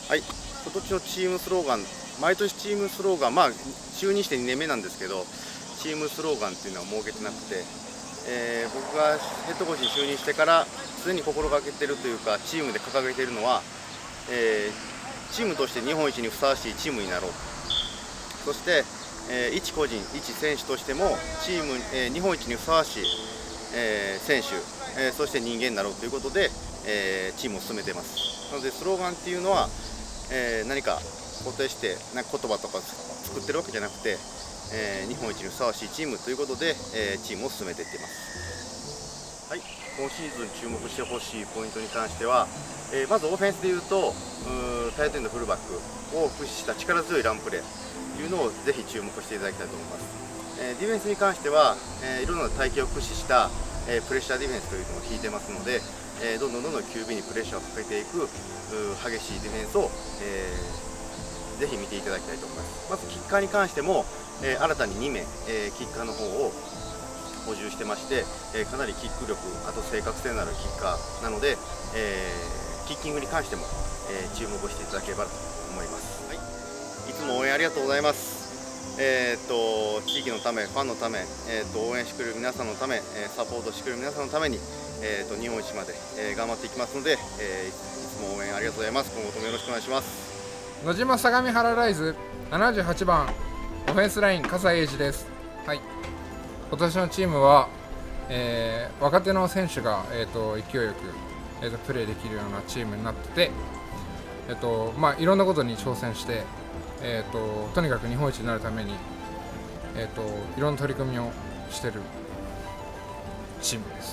はい、今年のチームスローガン、毎年チームスローガン、就任して2年目なんですけど、チームスローガンっていうのは設けてなくて、僕がヘッドコーチに就任してから常に心がけてるというか、チームで掲げているのは、チームとして日本一にふさわしいチームになろう、そして、一個人、一選手としてもチーム、日本一にふさわしい、選手、そして人間になろうということで、チームを進めています。なのでスローガンっていうのは、何か固定して言葉とか作ってるわけじゃなくて、日本一にふさわしいチームということで、チームを進めていっています。はい、今シーズン注目してほしいポイントに関しては、まずオフェンスでいうとタイトエンドフルバックを駆使した力強いランプレーというのをぜひ注目していただきたいと思います。ディフェンスに関しては、いろんな体系を駆使した、プレッシャーディフェンスというのを引いてますので、どんどんQB にプレッシャーをかけていく激しいディフェンスを、ぜひ見ていただきたいと思います。まずキッカーに関しても、新たに2名、キッカーの方を補充してまして、かなりキック力、あと正確性のあるキッカーなので、キッキングに関しても、注目していただければと思います。はい、いつも応援ありがとうございます。地域のため、ファンのため、応援してくれる皆さんのため、サポートしてくれる皆さんのために、日本一まで、頑張っていきますので、いつも応援ありがとうございます。今後ともよろしくお願いします。 野島相模原ライズ78番オフェンスライン笠井英二です。はい、今年のチームは、若手の選手が、勢いよく、プレーできるようなチームになってて、いろんなことに挑戦して、とにかく日本一になるために、いろんな取り組みをしているチームです。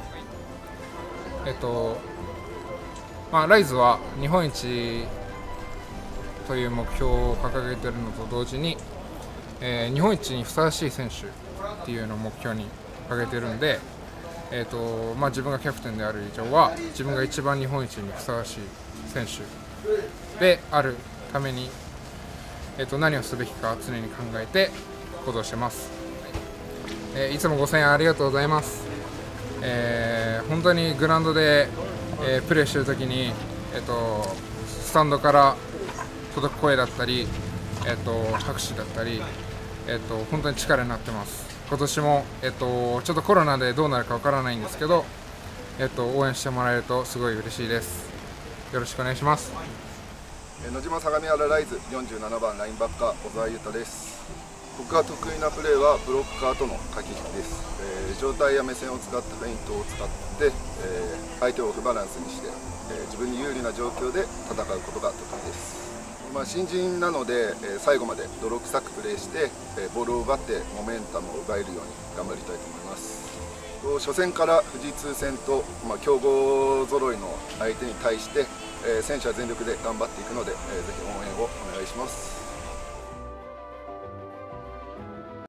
ライズは日本一という目標を掲げているのと同時に、日本一にふさわしい選手っていうのを目標に掲げているんで、自分がキャプテンである以上は自分が一番日本一にふさわしい選手であるために、何をすべきか常に考えて行動してます。いつもご声援ありがとうございます。本当にグラウンドで、プレーしているときに、スタンドから届く声だったり、拍手だったり、本当に力になってます。今年も、ちょっとコロナでどうなるかわからないんですけど、応援してもらえるとすごい嬉しいです。よろしくお願いします。 野島相模原ライズ47番ラインバッカー小沢優太です。僕が得意なプレーはブロッカーとの駆け引きです。上体や目線を使ったフェイントを使って、相手をオフバランスにして、自分に有利な状況で戦うことが得意です。新人なので、最後まで泥臭くプレーして、ボールを奪ってモメンタムを奪えるように頑張りたいと思います。初戦から富士通戦と、強豪揃いの相手に対して、選手は全力で頑張っていくので、ぜひ応援をお願いします。